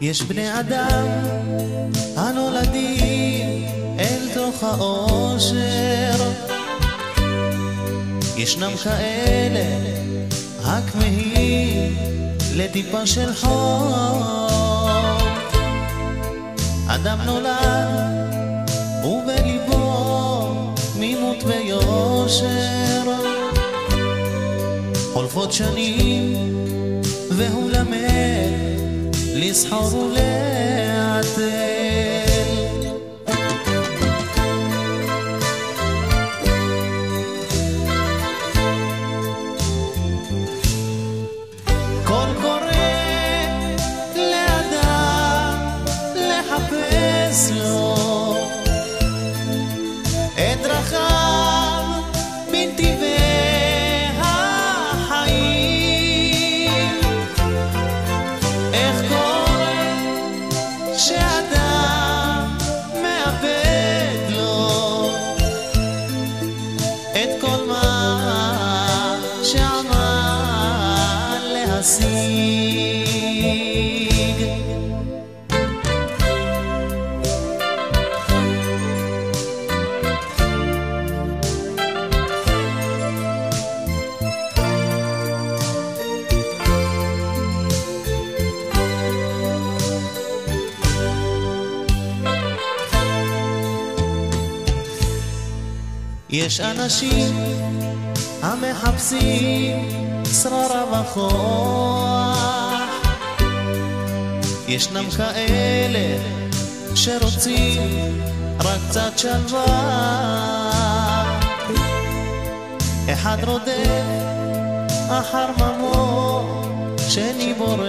יש בני אדם הנולדים אל תוך האושר, ישנם כאלה הכמהים לטיפה של חום. אדם נולד ובליבו תמימות ויושר, חולפות שנים והוא למד לסחור ולעטל. קול קורא לאדם לחפש לו את דרכיו בנתיבי החיים. איך קורה שאדם מאבד לו את כל מה שעמל להשיג. יש אנשים המחפשים שררה וכוח, ישנם כאלה שרוצים רק קצת שלווה. אחד רודף אחר ממון, שני בורח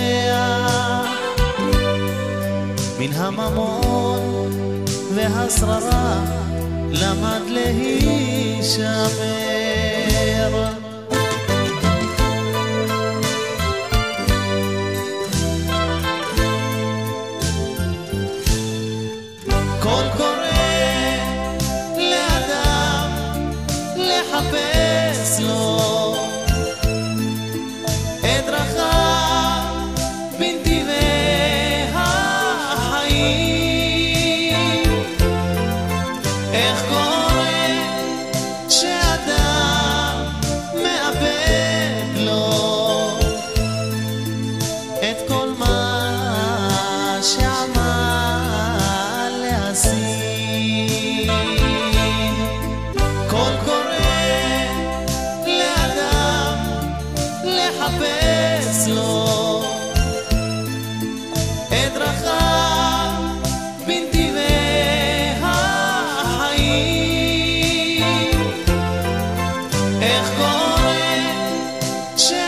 מן הממון והשררה למד להישמר. קול קורא לאדם לחפש לו את דרכיו בנתיבי החיים. איך קורה שאדם מאבד לו את כל מה שעמל להשיג. קול קורא לאדם לחפש לו את דרכיו בנתיבי החיים. איך קורה